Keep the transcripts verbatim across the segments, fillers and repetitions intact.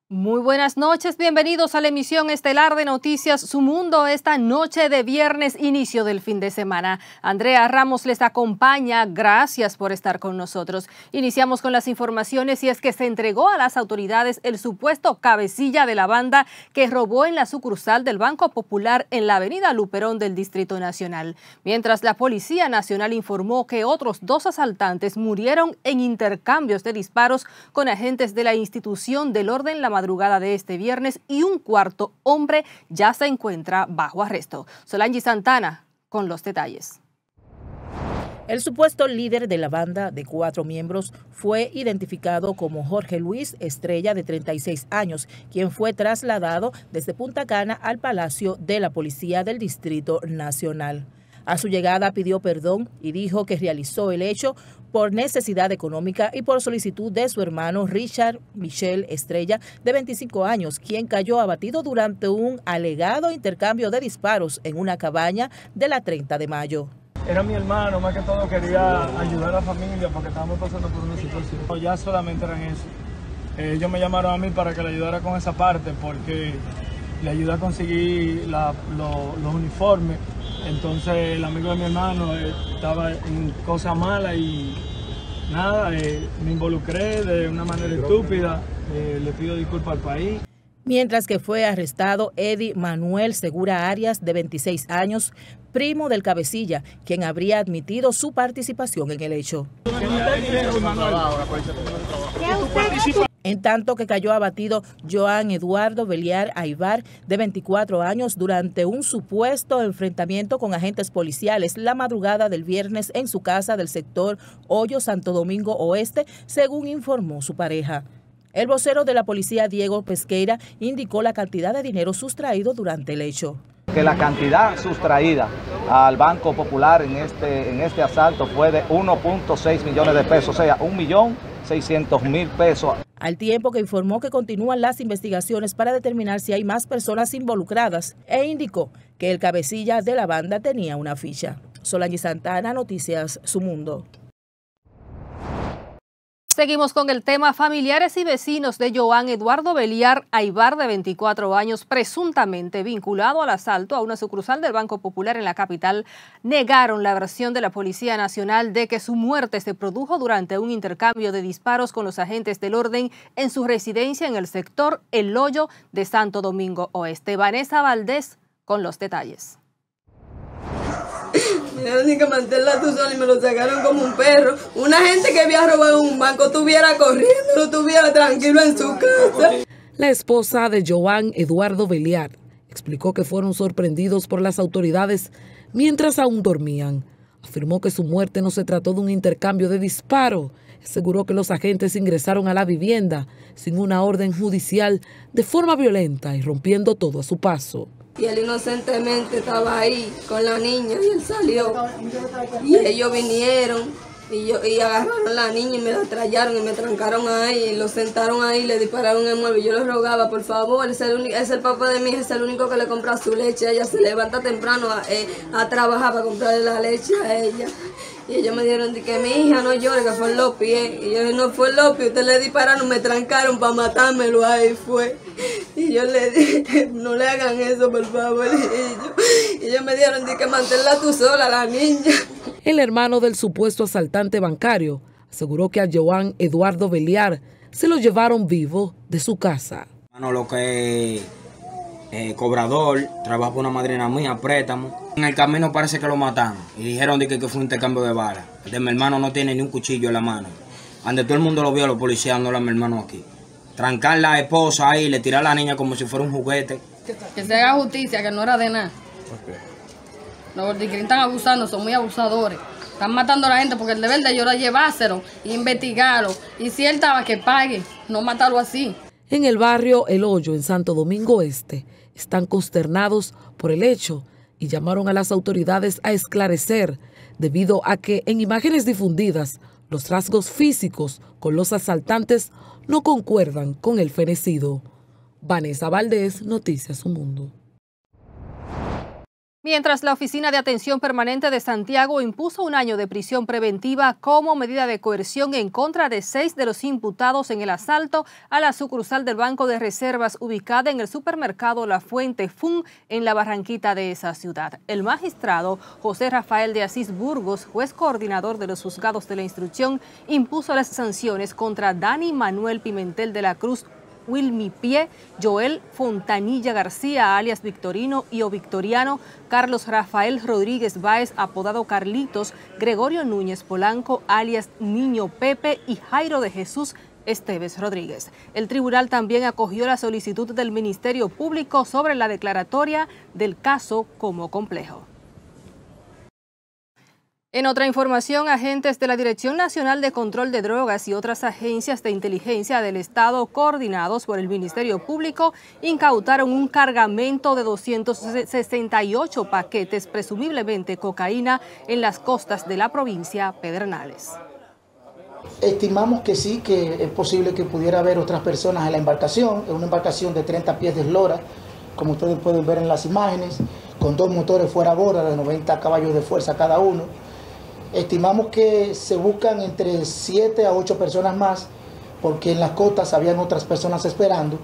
Muy buenas noches, bienvenidos a la emisión estelar de Noticias Su Mundo esta noche de viernes, inicio del fin de semana. Andrea Ramos les acompaña, gracias por estar con nosotros. Iniciamos con las informaciones y es que se entregó a las autoridades el supuesto cabecilla de la banda que robó en la sucursal del Banco Popular en la avenida Luperón del Distrito Nacional. Mientras la Policía Nacional informó que otros dos asaltantes murieron en intercambios de disparos con agentes de la institución del orden la madrugada de este viernes y un cuarto hombre ya se encuentra bajo arresto. Solange Santana con los detalles. El supuesto líder de la banda de cuatro miembros fue identificado como Jorge Luis Estrella, de treinta y seis años, quien fue trasladado desde Punta Cana al Palacio de la Policía del Distrito Nacional. A su llegada pidió perdón y dijo que realizó el hecho por necesidad económica y por solicitud de su hermano Richard Michel Estrella, de veinticinco años, quien cayó abatido durante un alegado intercambio de disparos en una cabaña de la treinta de mayo. Era mi hermano, más que todo quería ayudar a la familia porque estábamos pasando por una situación. Ya solamente eran eso. Eh, ellos me llamaron a mí para que le ayudara con esa parte porque le ayudé a conseguir la, lo, los uniformes. Entonces el amigo de mi hermano eh, estaba en cosas malas y nada, eh, me involucré de una manera estúpida, eh, le pido disculpas al país. Mientras que fue arrestado Eddie Manuel Segura Arias, de veintiséis años, primo del cabecilla, quien habría admitido su participación en el hecho. En tanto que cayó abatido Joan Eduardo Beliar Aybar, de veinticuatro años, durante un supuesto enfrentamiento con agentes policiales la madrugada del viernes en su casa del sector Hoyo Santo Domingo Oeste, según informó su pareja. El vocero de la policía, Diego Pesqueira, indicó la cantidad de dinero sustraído durante el hecho. Que la cantidad sustraída al Banco Popular en este, en este asalto fue de uno punto seis millones de pesos, o sea, un millón seiscientos mil pesos. Al tiempo que informó que continúan las investigaciones para determinar si hay más personas involucradas e indicó que el cabecilla de la banda tenía una ficha. Solange Santana, Noticias Su Mundo. Seguimos con el tema. Familiares y vecinos de Joan Eduardo Beliar Aybar, de veinticuatro años, presuntamente vinculado al asalto a una sucursal del Banco Popular en la capital, negaron la versión de la Policía Nacional de que su muerte se produjo durante un intercambio de disparos con los agentes del orden en su residencia en el sector El Hoyo de Santo Domingo Oeste. Vanessa Valdés con los detalles. Me dieron ni que mantenerla tú sola y me lo sacaron como un perro. Una gente que había robado un banco estuviera corriendo, no estuviera tranquilo en su casa. La esposa de Joan Eduardo Beliar explicó que fueron sorprendidos por las autoridades mientras aún dormían. Afirmó que su muerte no se trató de un intercambio de disparo. Aseguró que los agentes ingresaron a la vivienda sin una orden judicial de forma violenta y rompiendo todo a su paso. Y él inocentemente estaba ahí con la niña y él salió. Y ellos vinieron y, yo, y agarraron a la niña y me la trallaron y me trancaron ahí. Y lo sentaron ahí y le dispararon el mueble. Yo les rogaba, por favor, es el, es el papá de mi hija, es el único que le compra su leche. Ella se levanta temprano a, eh, a trabajar para comprarle la leche a ella. Y ellos me dieron de que mi hija no llore, que fue en los pies. Y yo no fue en los pies, ustedes le dispararon, me trancaron para matármelo, ahí fue. Y yo le dije, no le hagan eso, por favor. Y ellos, y ellos me dieron de que manténla tú sola, la niña. El hermano del supuesto asaltante bancario aseguró que a Joan Eduardo Beliar se lo llevaron vivo de su casa. Bueno, lo que eh, cobrador, trabaja por una madrina mía, préstamo. En el camino parece que lo mataron y dijeron de que, que fue un intercambio de balas. El de mi hermano no tiene ni un cuchillo en la mano. Ante todo el mundo lo vio, los policías no a mi hermano aquí. Trancar la esposa ahí, le tirar a la niña como si fuera un juguete. Que se haga justicia, que no era de nada. Okay. Los que están abusando, son muy abusadores. Están matando a la gente porque el deber de ellos era llevárselo, investigarlo. Y si él estaba, que pague, no matarlo así. En el barrio El Hoyo, en Santo Domingo Este, están consternados por el hecho y llamaron a las autoridades a esclarecer, debido a que en imágenes difundidas los rasgos físicos con los asaltantes no concuerdan con el fenecido. Vanessa Valdés, Noticias Su Mundo. Mientras la Oficina de Atención Permanente de Santiago impuso un año de prisión preventiva como medida de coerción en contra de seis de los imputados en el asalto a la sucursal del Banco de Reservas ubicada en el supermercado La Fuente Fun en la Barranquita de esa ciudad. El magistrado José Rafael de Asís Burgos, juez coordinador de los juzgados de la instrucción, impuso las sanciones contra Dani Manuel Pimentel de la Cruz, Wilmy Pie, Joel Fontanilla García, alias Victorino y o Victoriano, Carlos Rafael Rodríguez Báez, apodado Carlitos, Gregorio Núñez Polanco, alias Niño Pepe, y Jairo de Jesús Esteves Rodríguez. El tribunal también acogió la solicitud del Ministerio Público sobre la declaratoria del caso como complejo. En otra información, agentes de la Dirección Nacional de Control de Drogas y otras agencias de inteligencia del Estado, coordinados por el Ministerio Público, incautaron un cargamento de doscientos sesenta y ocho paquetes, presumiblemente cocaína, en las costas de la provincia Pedernales. Estimamos que sí, que es posible que pudiera haber otras personas en la embarcación. Es una embarcación de treinta pies de eslora, como ustedes pueden ver en las imágenes, con dos motores fuera a borda de noventa caballos de fuerza cada uno. Estimamos que se buscan entre siete a ocho personas más, porque en las costas habían otras personas esperando,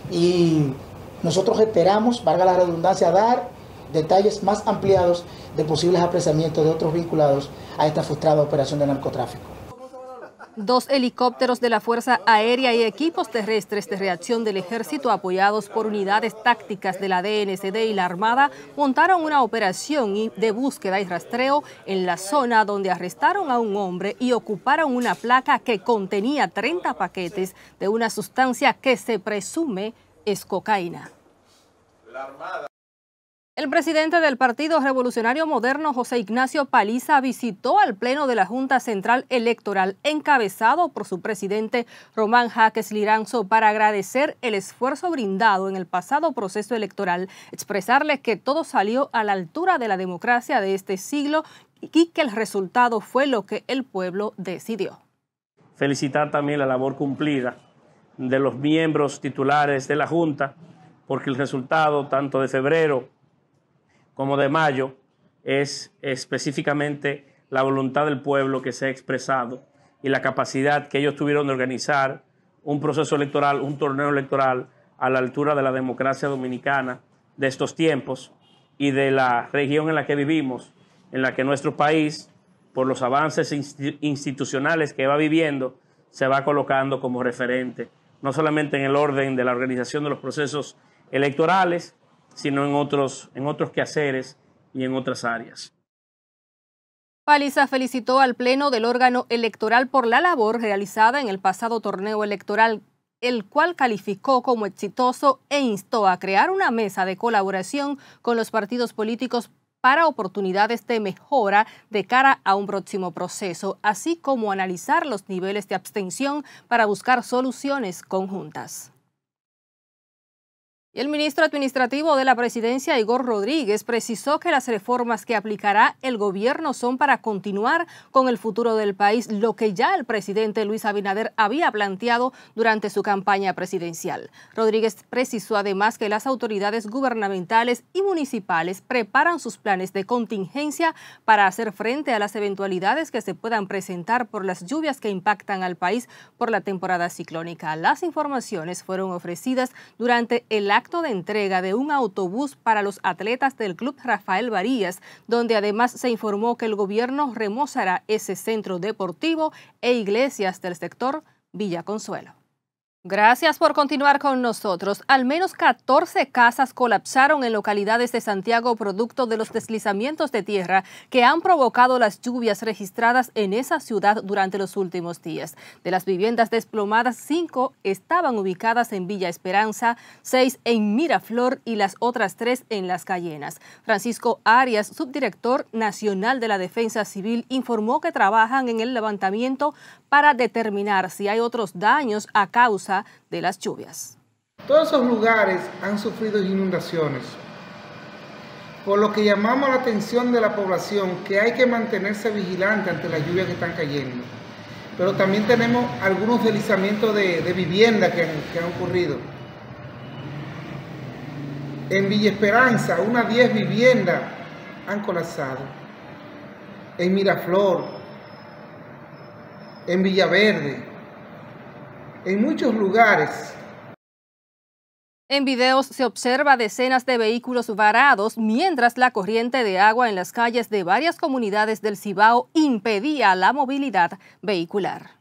y nosotros esperamos, valga la redundancia, dar detalles más ampliados de posibles apresamientos de otros vinculados a esta frustrada operación de narcotráfico. Dos helicópteros de la Fuerza Aérea y equipos terrestres de reacción del Ejército, apoyados por unidades tácticas de la D N C D y la Armada, montaron una operación de búsqueda y rastreo en la zona donde arrestaron a un hombre y ocuparon una placa que contenía treinta paquetes de una sustancia que se presume es cocaína. La Armada. El presidente del Partido Revolucionario Moderno, José Ignacio Paliza, visitó al Pleno de la Junta Central Electoral, encabezado por su presidente Román Jaques Liranzo, para agradecer el esfuerzo brindado en el pasado proceso electoral, expresarle que todo salió a la altura de la democracia de este siglo y que el resultado fue lo que el pueblo decidió. Felicitar también la labor cumplida de los miembros titulares de la Junta, porque el resultado tanto de febrero como de mayo es específicamente la voluntad del pueblo que se ha expresado y la capacidad que ellos tuvieron de organizar un proceso electoral, un torneo electoral a la altura de la democracia dominicana de estos tiempos y de la región en la que vivimos, en la que nuestro país, por los avances institucionales que va viviendo, se va colocando como referente, no solamente en el orden de la organización de los procesos electorales, sino en otros, en otros quehaceres y en otras áreas. Paliza felicitó al Pleno del órgano electoral por la labor realizada en el pasado torneo electoral, el cual calificó como exitoso e instó a crear una mesa de colaboración con los partidos políticos para oportunidades de mejora de cara a un próximo proceso, así como analizar los niveles de abstención para buscar soluciones conjuntas. El ministro administrativo de la presidencia, Igor Rodríguez, precisó que las reformas que aplicará el gobierno son para continuar con el futuro del país, lo que ya el presidente Luis Abinader había planteado durante su campaña presidencial. Rodríguez precisó además que las autoridades gubernamentales y municipales preparan sus planes de contingencia para hacer frente a las eventualidades que se puedan presentar por las lluvias que impactan al país por la temporada ciclónica. Las informaciones fueron ofrecidas durante el acto de entrega de un autobús para los atletas del Club Rafael Varías, donde además se informó que el gobierno remozará ese centro deportivo e iglesias del sector Villa Consuelo. Gracias por continuar con nosotros. Al menos catorce casas colapsaron en localidades de Santiago producto de los deslizamientos de tierra que han provocado las lluvias registradas en esa ciudad durante los últimos días. De las viviendas desplomadas, cinco estaban ubicadas en Villa Esperanza, seis en Miraflor y las otras tres en Las Cayenas. Francisco Arias, subdirector nacional de la Defensa Civil, informó que trabajan en el levantamiento para determinar si hay otros daños a causa de las lluvias. Todos esos lugares han sufrido inundaciones, por lo que llamamos la atención de la población que hay que mantenerse vigilante ante las lluvias que están cayendo. Pero también tenemos algunos deslizamientos de, de vivienda que han, que han ocurrido. En Villa Esperanza, unas diez viviendas han colapsado. En Miraflor, en Villaverde, en muchos lugares. En videos se observa decenas de vehículos varados mientras la corriente de agua en las calles de varias comunidades del Cibao impedía la movilidad vehicular.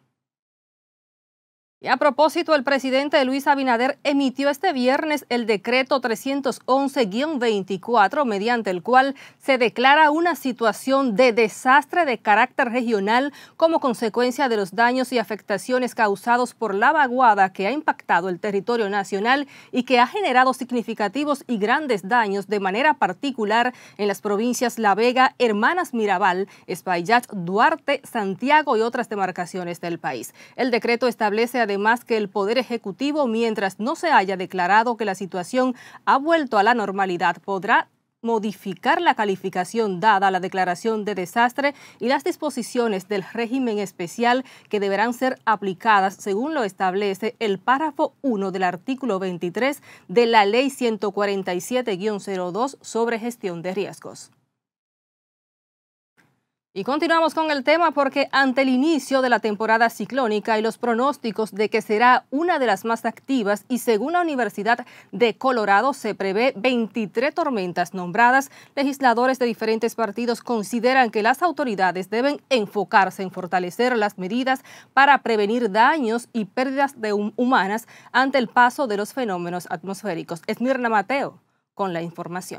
Y a propósito, el presidente Luis Abinader emitió este viernes el decreto trescientos once guión veinticuatro, mediante el cual se declara una situación de desastre de carácter regional como consecuencia de los daños y afectaciones causados por la vaguada que ha impactado el territorio nacional y que ha generado significativos y grandes daños de manera particular en las provincias La Vega, Hermanas Mirabal, Espaillat, Duarte, Santiago y otras demarcaciones del país. El decreto establece además Además que el Poder Ejecutivo, mientras no se haya declarado que la situación ha vuelto a la normalidad, podrá modificar la calificación dada a la declaración de desastre y las disposiciones del régimen especial que deberán ser aplicadas según lo establece el párrafo uno del artículo veintitrés de la Ley ciento cuarenta y siete guión cero dos sobre gestión de riesgos. Y continuamos con el tema porque ante el inicio de la temporada ciclónica y los pronósticos de que será una de las más activas y según la Universidad de Colorado se prevé veintitrés tormentas nombradas, legisladores de diferentes partidos consideran que las autoridades deben enfocarse en fortalecer las medidas para prevenir daños y pérdidas de hum- humanas ante el paso de los fenómenos atmosféricos. Esmirna Mateo con la información.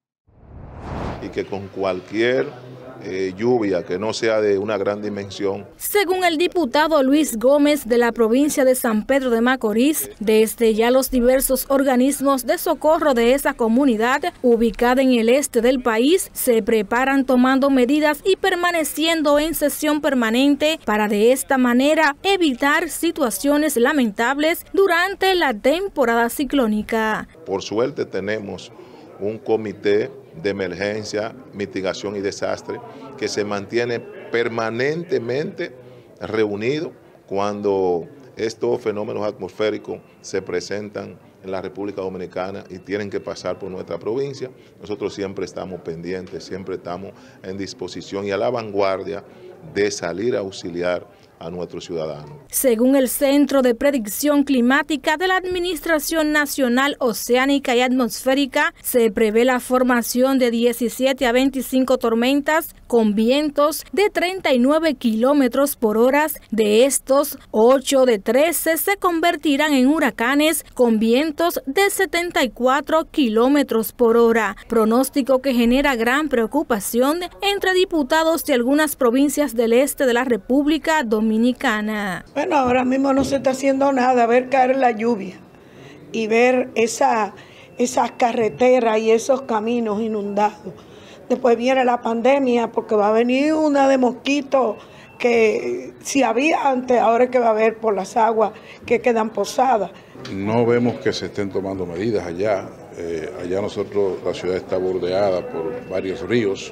Y que con cualquier Eh, lluvia que no sea de una gran dimensión. Según el diputado Luis Gómez de la provincia de San Pedro de Macorís, desde ya los diversos organismos de socorro de esa comunidad, ubicada en el este del país, se preparan tomando medidas y permaneciendo en sesión permanente para de esta manera evitar situaciones lamentables durante la temporada ciclónica. Por suerte tenemos un comité de emergencia, mitigación y desastre que se mantiene permanentemente reunido cuando estos fenómenos atmosféricos se presentan en la República Dominicana y tienen que pasar por nuestra provincia. Nosotros siempre estamos pendientes, siempre estamos en disposición y a la vanguardia de salir a auxiliar a nuestros ciudadanos. Según el Centro de Predicción Climática de la Administración Nacional Oceánica y Atmosférica, se prevé la formación de diecisiete a veinticinco tormentas con vientos de treinta y nueve kilómetros por hora. De estos, ocho de trece se convertirán en huracanes con vientos de setenta y cuatro kilómetros por hora, pronóstico que genera gran preocupación entre diputados de algunas provincias del este de la República Dominicana. Dominicana. Bueno, ahora mismo no se está haciendo nada, ver caer la lluvia y ver esa, esas carreteras y esos caminos inundados. Después viene la pandemia porque va a venir una de mosquitos que si había antes, ahora es que va a haber por las aguas que quedan posadas. No vemos que se estén tomando medidas allá. Eh, allá nosotros, la ciudad está bordeada por varios ríos.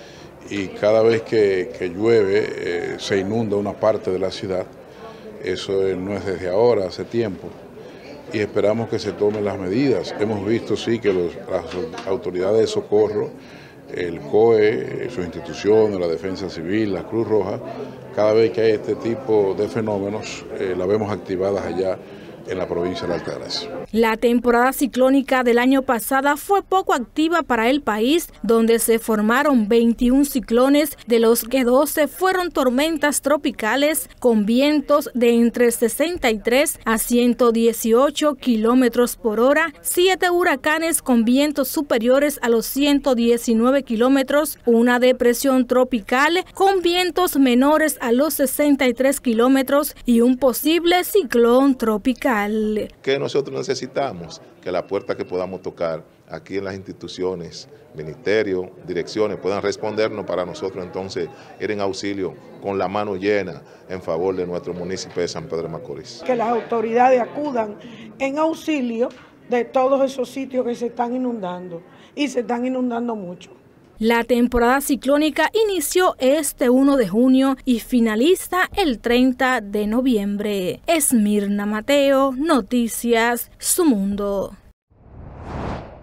Y cada vez que, que llueve eh, se inunda una parte de la ciudad. Eso no es desde ahora, hace tiempo. Y esperamos que se tomen las medidas. Hemos visto, sí, que los, las autoridades de socorro, el C O E, sus instituciones, la Defensa Civil, la Cruz Roja, cada vez que hay este tipo de fenómenos, eh, la vemos activadas allá en la provincia de Altagracia. La temporada ciclónica del año pasado fue poco activa para el país, donde se formaron veintiún ciclones, de los que doce fueron tormentas tropicales con vientos de entre sesenta y tres a ciento dieciocho kilómetros por hora, siete huracanes con vientos superiores a los ciento diecinueve kilómetros, una depresión tropical con vientos menores a los sesenta y tres kilómetros y un posible ciclón tropical. ¿Qué nosotros necesitamos? Que la puerta que podamos tocar aquí en las instituciones, ministerios, direcciones, puedan respondernos para nosotros entonces ir en auxilio con la mano llena en favor de nuestro municipio de San Pedro de Macorís. Que las autoridades acudan en auxilio de todos esos sitios que se están inundando y se están inundando mucho. La temporada ciclónica inició este uno de junio y finaliza el treinta de noviembre. Esmirna Mateo, Noticias Su Mundo.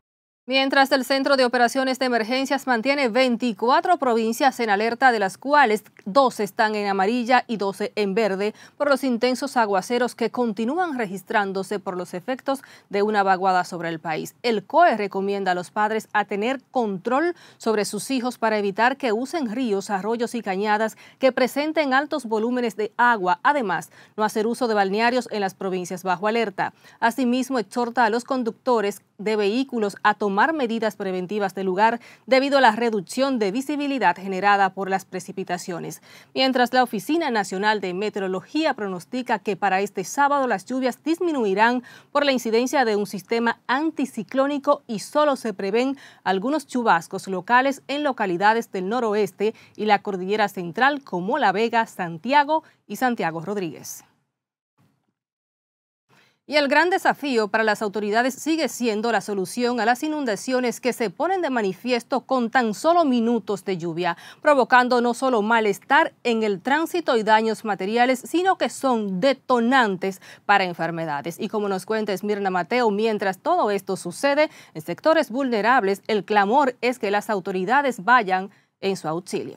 Mientras el Centro de Operaciones de Emergencias mantiene veinticuatro provincias en alerta, de las cuales doce están en amarilla y doce en verde por los intensos aguaceros que continúan registrándose por los efectos de una vaguada sobre el país. El C O E recomienda a los padres a tener control sobre sus hijos para evitar que usen ríos, arroyos y cañadas que presenten altos volúmenes de agua. Además, no hacer uso de balnearios en las provincias bajo alerta. Asimismo, exhorta a los conductores de vehículos a tomar medidas preventivas del lugar debido a la reducción de visibilidad generada por las precipitaciones. Mientras la Oficina Nacional de Meteorología pronostica que para este sábado las lluvias disminuirán por la incidencia de un sistema anticiclónico y solo se prevén algunos chubascos locales en localidades del noroeste y la cordillera central como La Vega, Santiago y Santiago Rodríguez. Y el gran desafío para las autoridades sigue siendo la solución a las inundaciones que se ponen de manifiesto con tan solo minutos de lluvia, provocando no solo malestar en el tránsito y daños materiales, sino que son detonantes para enfermedades. Y como nos cuenta Esmirna Mateo, mientras todo esto sucede en sectores vulnerables, el clamor es que las autoridades vayan en su auxilio.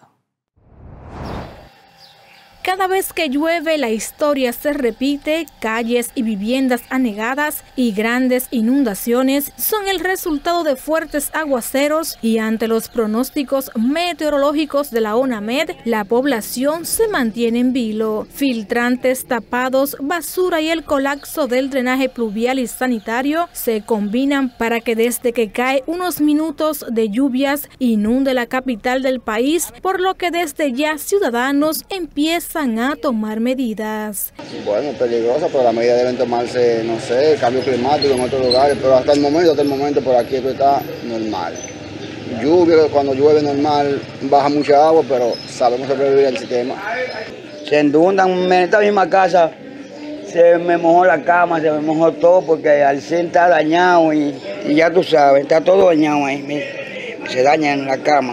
Cada vez que llueve, la historia se repite, calles y viviendas anegadas y grandes inundaciones son el resultado de fuertes aguaceros y ante los pronósticos meteorológicos de la ONAMED, la población se mantiene en vilo. Filtrantes tapados, basura y el colapso del drenaje pluvial y sanitario se combinan para que desde que cae unos minutos de lluvias inunde la capital del país, por lo que desde ya ciudadanos empiezan a tomar medidas. Bueno, peligrosa, pero las medidas deben tomarse, no sé, cambio climático en otros lugares, pero hasta el momento, hasta el momento por aquí esto está normal. Lluvia, cuando llueve normal, baja mucha agua, pero sabemos sobrevivir al sistema. Se inundan, en esta misma casa se me mojó la cama, se me mojó todo porque al zinc está dañado y, y ya tú sabes, está todo dañado ahí, se daña en la cama.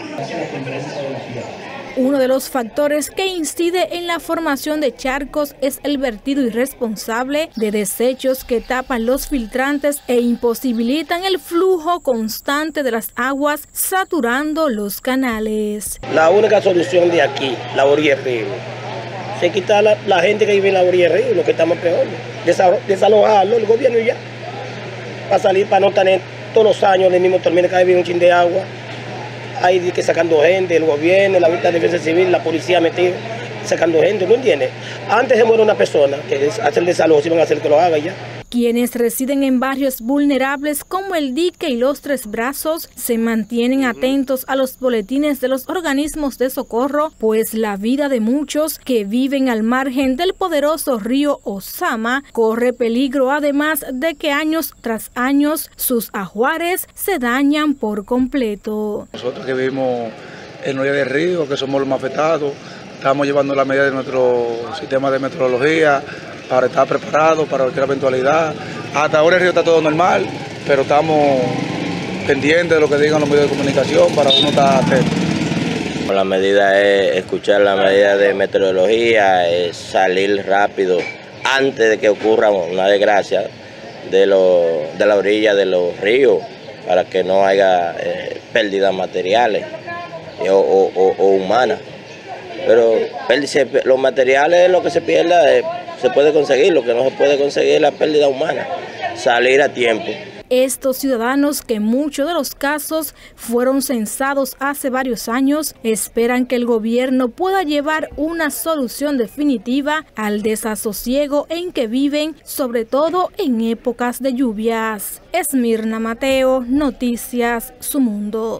Uno de los factores que incide en la formación de charcos es el vertido irresponsable de desechos que tapan los filtrantes e imposibilitan el flujo constante de las aguas, saturando los canales. La única solución de aquí, la orilla del río, se quita la, la gente que vive en la orilla del río, lo que estamos peor, desalojarlo el gobierno y ya, para salir, para no tener todos los años el mismo tormento, cada vez viene un chin de agua. Hay que sacando gente, el gobierno, la Junta de Defensa Civil, la policía metida, sacando gente, ¿no entiendes? Antes se muere una persona que hace el desalojo, si van a hacer que lo haga ya. Quienes residen en barrios vulnerables como el Dique y los Tres Brazos se mantienen atentos a los boletines de los organismos de socorro, pues la vida de muchos que viven al margen del poderoso río Ozama corre peligro, además de que años tras años sus ajuares se dañan por completo. Nosotros que vivimos en la orilla del río, que somos los más afectados, estamos llevando la medida de nuestro sistema de meteorología para estar preparados para cualquier eventualidad. Hasta ahora el río está todo normal, pero estamos pendientes de lo que digan los medios de comunicación para uno estar atento. La medida es escuchar la medida de meteorología, es salir rápido antes de que ocurra una desgracia de, lo, de la orilla de los ríos, para que no haya eh, pérdidas materiales o, o, o, o humanas. Pero los materiales, lo que se pierda, eh, se puede conseguir, lo que no se puede conseguir es la pérdida humana, salir a tiempo. Estos ciudadanos, que en muchos de los casos fueron censados hace varios años, esperan que el gobierno pueda llevar una solución definitiva al desasosiego en que viven, sobre todo en épocas de lluvias. Esmirna Mateo, Noticias Su Mundo.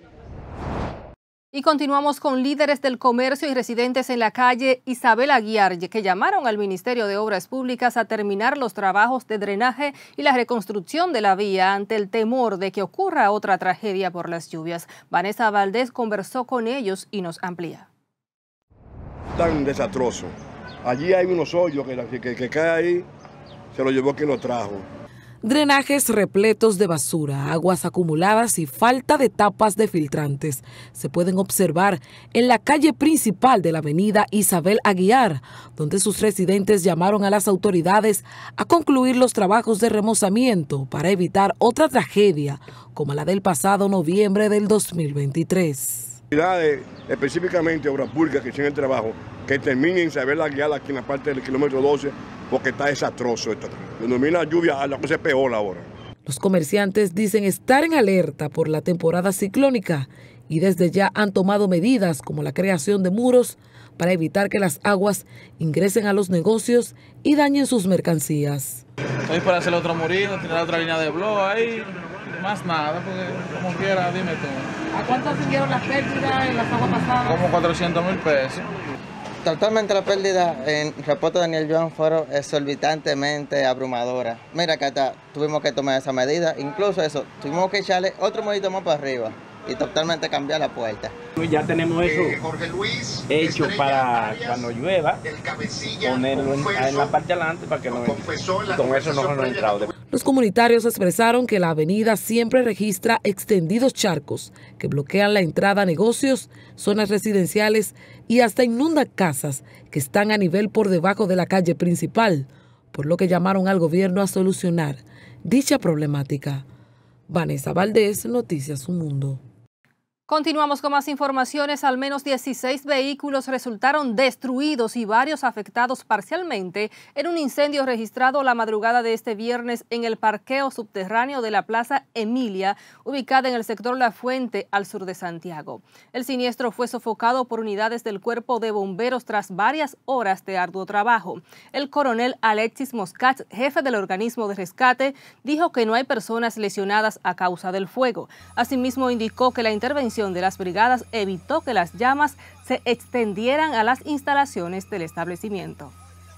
Y continuamos con líderes del comercio y residentes en la calle Isabel Aguiar, que llamaron al Ministerio de Obras Públicas a terminar los trabajos de drenaje y la reconstrucción de la vía ante el temor de que ocurra otra tragedia por las lluvias. Vanessa Valdés conversó con ellos y nos amplía. Tan desastroso. Allí hay unos hoyos que, que, que cae ahí, se lo llevó quien lo trajo. Drenajes repletos de basura, aguas acumuladas y falta de tapas de filtrantes se pueden observar en la calle principal de la avenida Isabel Aguiar, donde sus residentes llamaron a las autoridades a concluir los trabajos de remozamiento para evitar otra tragedia como la del pasado noviembre del dos mil veintitrés. Específicamente obras públicas que tienen el trabajo, que terminen Isabel Aguiar aquí en la parte del kilómetro doce, porque está desastroso esto. Cuando viene la lluvia, la cosa es peor ahora. Los comerciantes dicen estar en alerta por la temporada ciclónica y desde ya han tomado medidas como la creación de muros para evitar que las aguas ingresen a los negocios y dañen sus mercancías. Estoy para hacer otro murino, tirar otra línea de blog ahí, más nada, porque como quiera, dime tú. ¿A cuánto ascendieron las pérdidas en las aguas pasadas? Como cuatrocientos mil pesos. Totalmente la pérdida en reporte de Daniel Joan fueron exorbitantemente abrumadoras. Mira que hasta tuvimos que tomar esa medida, incluso eso, tuvimos que echarle otro modito más para arriba y totalmente cambiar la puerta. Ya tenemos eso hecho para cuando llueva, ponerlo en, en la parte delante para que no entre. Con eso no nos ha entrado. Los comunitarios expresaron que la avenida siempre registra extendidos charcos que bloquean la entrada a negocios, zonas residenciales y hasta inundan casas que están a nivel por debajo de la calle principal, por lo que llamaron al gobierno a solucionar dicha problemática. Vanessa Valdés, Noticias Un Mundo. Continuamos con más informaciones. Al menos dieciséis vehículos resultaron destruidos y varios afectados parcialmente en un incendio registrado la madrugada de este viernes en el parqueo subterráneo de la Plaza Emilia, ubicada en el sector La Fuente, al sur de Santiago. El siniestro fue sofocado por unidades del Cuerpo de Bomberos tras varias horas de arduo trabajo. El coronel Alexis Moscat, jefe del organismo de rescate, dijo que no hay personas lesionadas a causa del fuego. Asimismo, indicó que la intervención de las brigadas evitó que las llamas se extendieran a las instalaciones del establecimiento.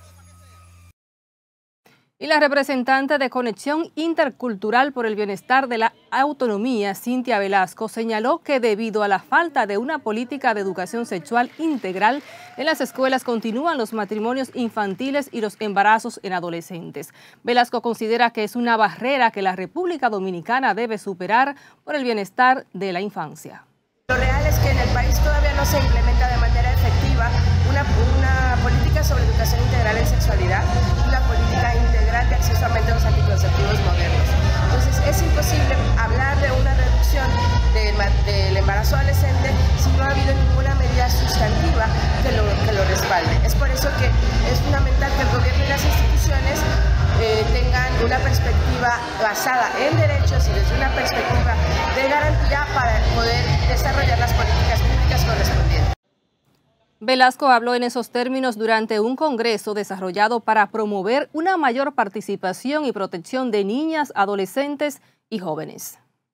Y la representante de Conexión Intercultural por el Bienestar de la Autonomía, Cintia Velasco, señaló que debido a la falta de una política de educación sexual integral, en las escuelas continúan los matrimonios infantiles y los embarazos en adolescentes. Velasco considera que es una barrera que la República Dominicana debe superar por el bienestar de la infancia. Lo real es que en el país todavía no se implementa de manera efectiva una, una política sobre educación integral en sexualidad y una política integral de acceso a métodos anticonceptivos modernos. Entonces es imposible hablar de una reducción del, del embarazo adolescente si no ha habido ninguna medida sustantiva que lo, que lo respalde. Es por eso que es fundamental que el gobierno y las instituciones Eh, tengan una perspectiva basada en derechos y desde una perspectiva de garantía para poder desarrollar las políticas públicas correspondientes. Velasco habló en esos términos durante un congreso desarrollado para promover una mayor participación y protección de niñas, adolescentes y jóvenes.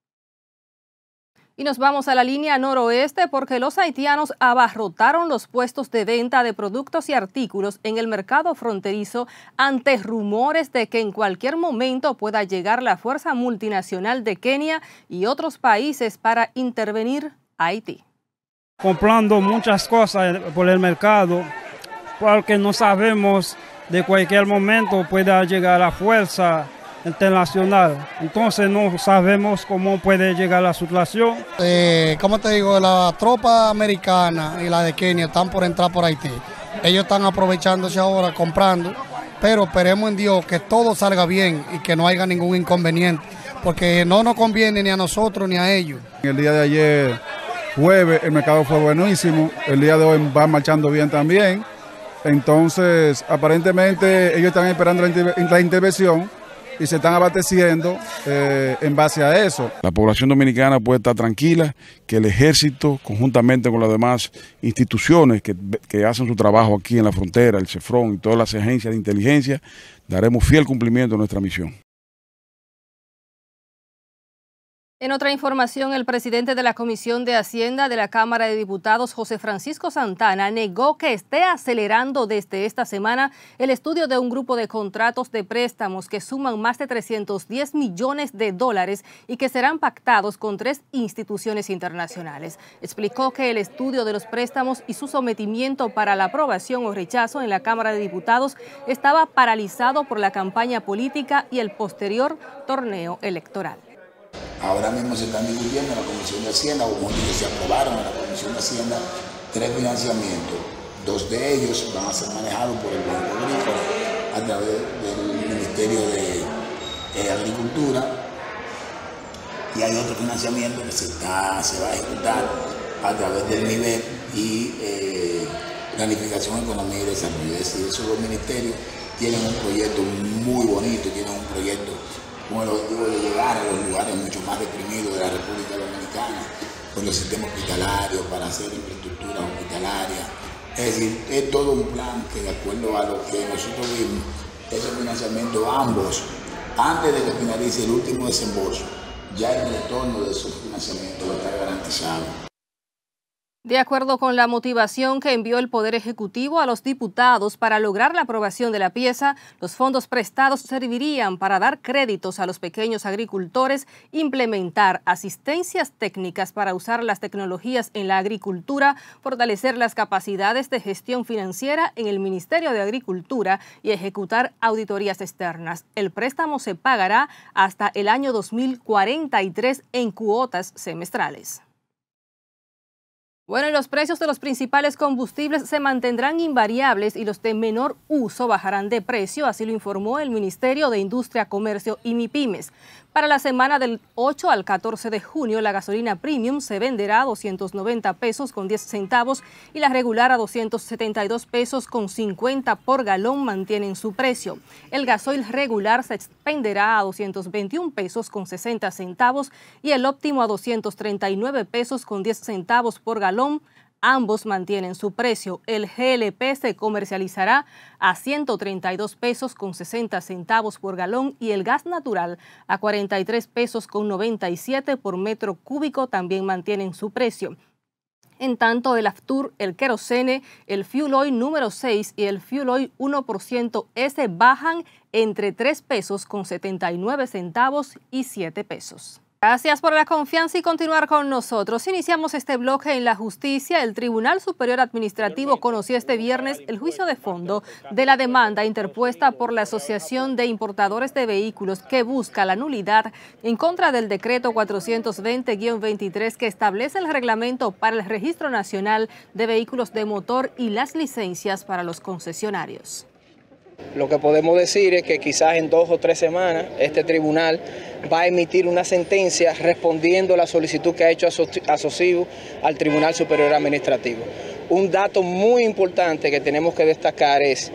Y nos vamos a la línea noroeste porque los haitianos abarrotaron los puestos de venta de productos y artículos en el mercado fronterizo ante rumores de que en cualquier momento pueda llegar la fuerza multinacional de Kenia y otros países para intervenir a Haití. Comprando muchas cosas por el mercado porque no sabemos de cualquier momento pueda llegar la fuerza internacional, entonces no sabemos cómo puede llegar la situación. Eh, ¿Cómo te digo? La tropa americana y la de Kenia están por entrar por Haití. Ellos están aprovechándose ahora, comprando, pero esperemos en Dios que todo salga bien y que no haya ningún inconveniente, porque no nos conviene ni a nosotros ni a ellos. El día de ayer, jueves, el mercado fue buenísimo, el día de hoy va marchando bien también, entonces aparentemente ellos están esperando la, inter la intervención y se están abasteciendo eh, en base a eso. La población dominicana puede estar tranquila que el ejército, conjuntamente con las demás instituciones que, que hacen su trabajo aquí en la frontera, el CEFRON y todas las agencias de inteligencia, daremos fiel cumplimiento a nuestra misión. En otra información, el presidente de la Comisión de Hacienda de la Cámara de Diputados, José Francisco Santana, negó que esté acelerando desde esta semana el estudio de un grupo de contratos de préstamos que suman más de trescientos diez millones de dólares y que serán pactados con tres instituciones internacionales. Explicó que el estudio de los préstamos y su sometimiento para la aprobación o rechazo en la Cámara de Diputados estaba paralizado por la campaña política y el posterior torneo electoral. Ahora mismo se están discutiendo en la Comisión de Hacienda, o como que se aprobaron en la Comisión de Hacienda, tres financiamientos. Dos de ellos van a ser manejados por el Banco Agrícola a través del Ministerio de eh, Agricultura, y hay otro financiamiento que se, está, se va a ejecutar a través del MIBEP y eh, Planificación, Economía y Desarrollo. Es decir, esos dos ministerios tienen un proyecto muy bonito, tienen un proyecto con el objetivo de llegar a los lugares mucho más deprimidos de la República Dominicana, con el sistema hospitalario, para hacer infraestructura hospitalaria. Es decir, es todo un plan que, de acuerdo a lo que nosotros vimos, ese financiamiento, ambos, antes de que finalice el último desembolso, ya el retorno de esos financiamientos va a estar garantizado. De acuerdo con la motivación que envió el Poder Ejecutivo a los diputados para lograr la aprobación de la pieza, los fondos prestados servirían para dar créditos a los pequeños agricultores, implementar asistencias técnicas para usar las tecnologías en la agricultura, fortalecer las capacidades de gestión financiera en el Ministerio de Agricultura y ejecutar auditorías externas. El préstamo se pagará hasta el año dos mil cuarenta y tres en cuotas semestrales. Bueno, y los precios de los principales combustibles se mantendrán invariables y los de menor uso bajarán de precio, así lo informó el Ministerio de Industria, Comercio y MIPYMES. Para la semana del ocho al catorce de junio, la gasolina premium se venderá a doscientos noventa pesos con diez centavos y la regular a doscientos setenta y dos pesos con cincuenta por galón mantienen su precio. El gasoil regular se venderá a doscientos veintiún pesos con sesenta centavos y el óptimo a doscientos treinta y nueve pesos con diez centavos por galón. Ambos mantienen su precio. El G L P se comercializará a ciento treinta y dos pesos con sesenta centavos por galón y el gas natural a cuarenta y tres pesos con noventa y siete por metro cúbico también mantienen su precio. En tanto, el Aftur, el querosene, el Fuel Oil número seis y el Fuel Oil uno por ciento S bajan entre tres pesos con setenta y nueve centavos y siete pesos. Gracias por la confianza y continuar con nosotros. Iniciamos este bloque en la justicia. El Tribunal Superior Administrativo conoció este viernes el juicio de fondo de la demanda interpuesta por la Asociación de Importadores de Vehículos que busca la nulidad en contra del decreto cuatrocientos veinte guión veintitrés que establece el reglamento para el Registro Nacional de Vehículos de Motor y las licencias para los concesionarios. Lo que podemos decir es que quizás en dos o tres semanas este tribunal va a emitir una sentencia respondiendo a la solicitud que ha hecho Asociu al Tribunal Superior Administrativo. Un dato muy importante que tenemos que destacar es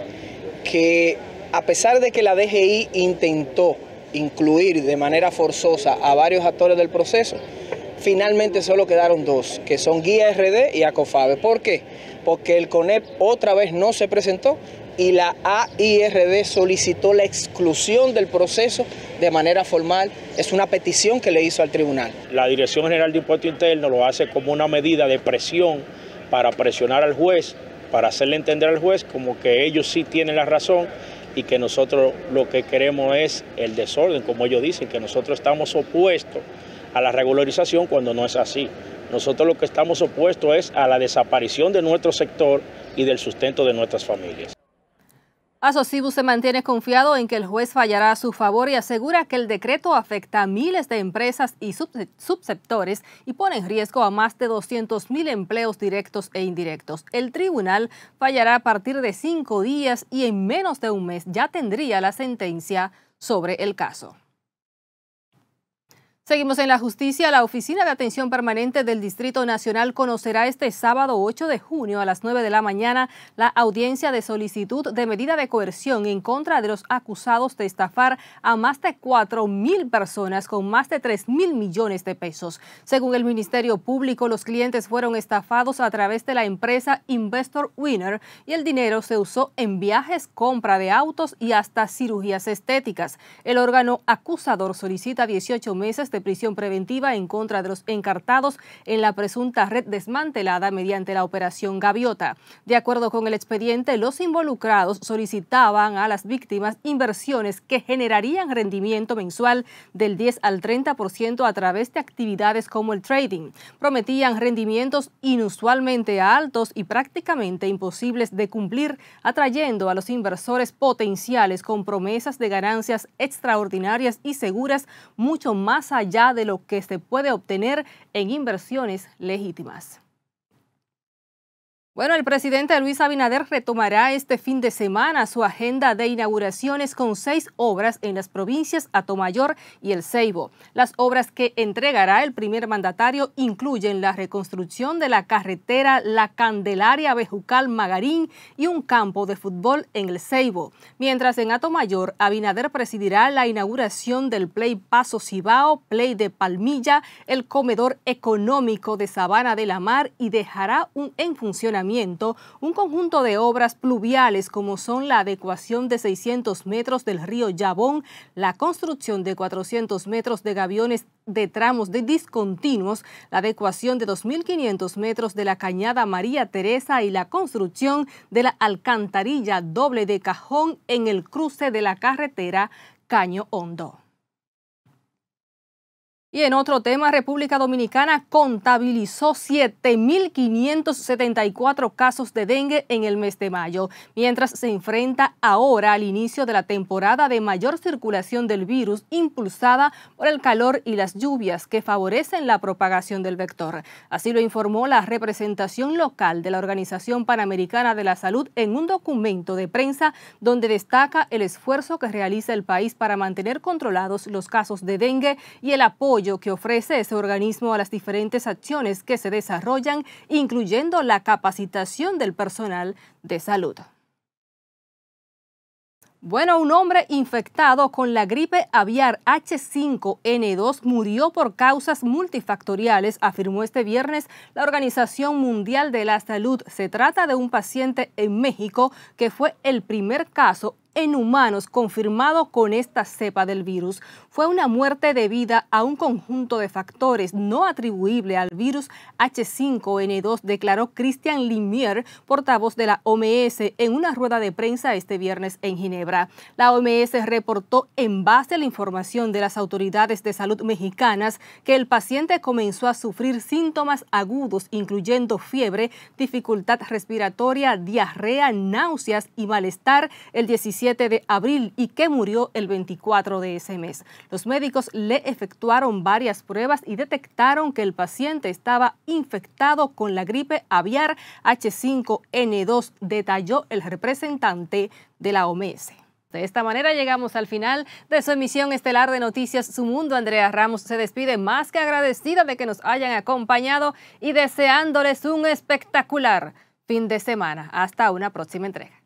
que a pesar de que la D G I intentó incluir de manera forzosa a varios actores del proceso, finalmente solo quedaron dos, que son Guía R D y ACOFABE. ¿Por qué? Porque el CONEP otra vez no se presentó y la A I R D solicitó la exclusión del proceso de manera formal. Es una petición que le hizo al tribunal. La Dirección General de Impuesto Interno lo hace como una medida de presión para presionar al juez, para hacerle entender al juez como que ellos sí tienen la razón y que nosotros lo que queremos es el desorden, como ellos dicen, que nosotros estamos opuestos a la regularización cuando no es así. Nosotros lo que estamos opuestos es a la desaparición de nuestro sector y del sustento de nuestras familias. Asociu se mantiene confiado en que el juez fallará a su favor y asegura que el decreto afecta a miles de empresas y subsectores y pone en riesgo a más de doscientos mil empleos directos e indirectos. El tribunal fallará a partir de cinco días y en menos de un mes ya tendría la sentencia sobre el caso. Seguimos en la justicia. La Oficina de Atención Permanente del Distrito Nacional conocerá este sábado ocho de junio a las nueve de la mañana la audiencia de solicitud de medida de coerción en contra de los acusados de estafar a más de cuatro mil personas con más de tres mil millones de pesos. Según el Ministerio Público, los clientes fueron estafados a través de la empresa Investor Winner y el dinero se usó en viajes, compra de autos y hasta cirugías estéticas. El órgano acusador solicita dieciocho meses de de prisión preventiva en contra de los encartados en la presunta red desmantelada mediante la Operación Gaviota. De acuerdo con el expediente, los involucrados solicitaban a las víctimas inversiones que generarían rendimiento mensual del diez al treinta por ciento a través de actividades como el trading. Prometían rendimientos inusualmente altos y prácticamente imposibles de cumplir, atrayendo a los inversores potenciales con promesas de ganancias extraordinarias y seguras mucho más allá de lo que se puede obtener en inversiones legítimas. Bueno, el presidente Luis Abinader retomará este fin de semana su agenda de inauguraciones con seis obras en las provincias Atomayor y El Ceibo. Las obras que entregará el primer mandatario incluyen la reconstrucción de la carretera La Candelaria-Bejucal-Magarín y un campo de fútbol en El Ceibo. Mientras en Atomayor, Abinader presidirá la inauguración del Play Paso Cibao, Play de Palmilla, el comedor económico de Sabana de la Mar y dejará un, en funcionamiento un conjunto de obras pluviales como son la adecuación de seiscientos metros del río Yabón, la construcción de cuatrocientos metros de gaviones de tramos de discontinuos, la adecuación de dos mil quinientos metros de la cañada María Teresa y la construcción de la alcantarilla doble de cajón en el cruce de la carretera Caño Hondo. Y en otro tema, República Dominicana contabilizó siete mil quinientos setenta y cuatro casos de dengue en el mes de mayo, mientras se enfrenta ahora al inicio de la temporada de mayor circulación del virus impulsada por el calor y las lluvias que favorecen la propagación del vector. Así lo informó la representación local de la Organización Panamericana de la Salud en un documento de prensa donde destaca el esfuerzo que realiza el país para mantener controlados los casos de dengue y el apoyo que ofrece ese organismo a las diferentes acciones que se desarrollan, incluyendo la capacitación del personal de salud. Bueno, un hombre infectado con la gripe aviar H cinco N dos murió por causas multifactoriales, afirmó este viernes la Organización Mundial de la Salud. Se trata de un paciente en México que fue el primer caso en humanos confirmado con esta cepa del virus. Fue una muerte debida a un conjunto de factores no atribuible al virus H cinco N dos, declaró Christian Limier, portavoz de la O M S, en una rueda de prensa este viernes en Ginebra. La O M S reportó, en base a la información de las autoridades de salud mexicanas, que el paciente comenzó a sufrir síntomas agudos, incluyendo fiebre, dificultad respiratoria, diarrea, náuseas y malestar el diecisiete de abril y que murió el veinticuatro de ese mes. Los médicos le efectuaron varias pruebas y detectaron que el paciente estaba infectado con la gripe aviar H cinco N dos, detalló el representante de la O M S. De esta manera llegamos al final de su emisión estelar de Noticias Su Mundo. Andrea Ramos se despide más que agradecida de que nos hayan acompañado y deseándoles un espectacular fin de semana. Hasta una próxima entrega.